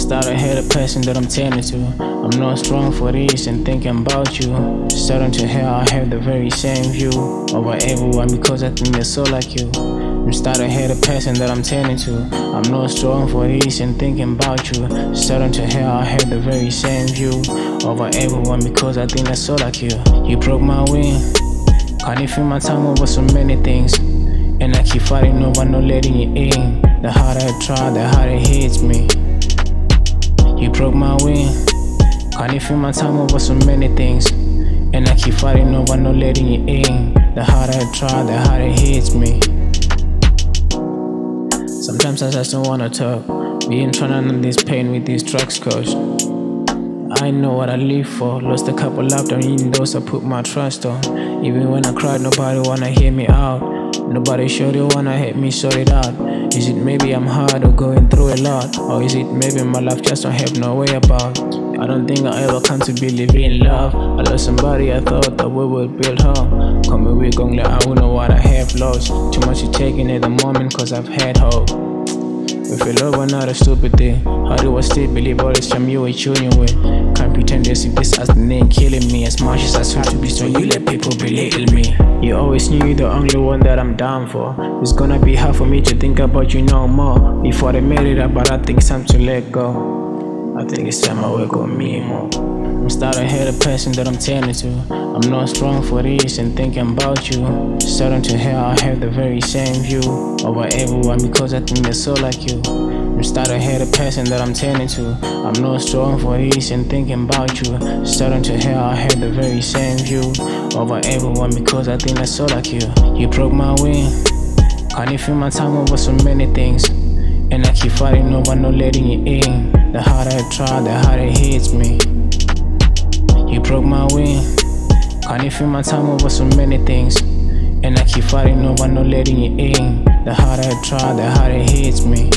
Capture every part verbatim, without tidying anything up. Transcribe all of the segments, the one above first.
Started hate a person that I'm tending to. I'm not strong for this and thinking about you. Starting to hear I have the very same view over everyone because I think they're so like you. I'm starting to hate a person that I'm tending to. I'm not strong for this and thinking about you. Starting to hear I have the very same view over everyone because I think they're so like you. You broke my wing. Can't you feel my time over so many things? And I keep fighting over not letting you in. The harder I try, the harder it hits me. You broke my wing. Can't you feel my time over so many things? And I keep fighting over not letting you in. The harder I try, the harder it hits me. Sometimes I just don't wanna talk. Being trying to end this pain with these drugs, cause I know what I live for. Lost a couple loved ones in those I put my trust on. Even when I cried, nobody wanna hear me out. Nobody sure they wanna help me sort it out. Is it maybe I'm hard or going through a lot? Or is it maybe my life just don't have no way about? I don't think I ever come to believe in love. I lost somebody I thought that we would build home. Come a week only, I don't know what I have lost. Too much is taking at the moment cause I've had hope. If you love was not a stupid thing, how do I still believe all this time you were chewing with? Can't pretend this if this as the name killing me. As much as I try to be strong, you let people belittle me. You always knew you're the only one that I'm down for. It's gonna be hard for me to think about you no more. Before I made it up, but I think it's time to let go. I think it's time I work on me more. I'm starting to hate a person that I'm tending to. I'm not strong for this and thinking about you. Starting to hear I have the very same view over everyone because I think they're so like you. I'm starting to hate a person that I'm tending to. I'm not strong for this and thinking about you. Starting to hear I have the very same view over everyone because I think they're so like you. You broke my wing. Can't you feel my time over so many things? And I keep fighting over not letting you in. The harder I try, the harder it hits me. You broke my wing. Can't you feel my time over so many things? And I keep fighting over not letting you in. The harder I try, the harder it hits me.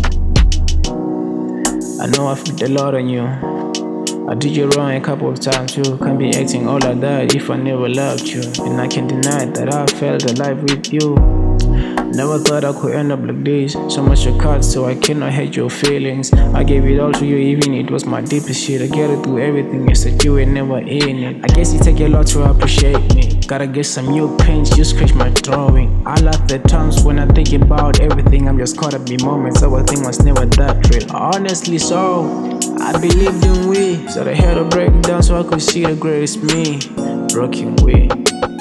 I know I flipped a lot on you. I did you wrong a couple of times too. Can't be acting all like that if I never loved you. And I can't deny that I felt alive with you. Never thought I could end up like this. So much you cut, so I cannot hate your feelings. I gave it all to you, even it was my deepest shit. I get it through everything, it's that you were never in it. I guess it take a lot to appreciate me. Gotta get some new paints, you scratch my drawing. I love the times when I think about everything. I'm just caught up in moments, everything was never that real. Honestly, so I believed in we. So I had to break down so I could see the greatest me. Broken way.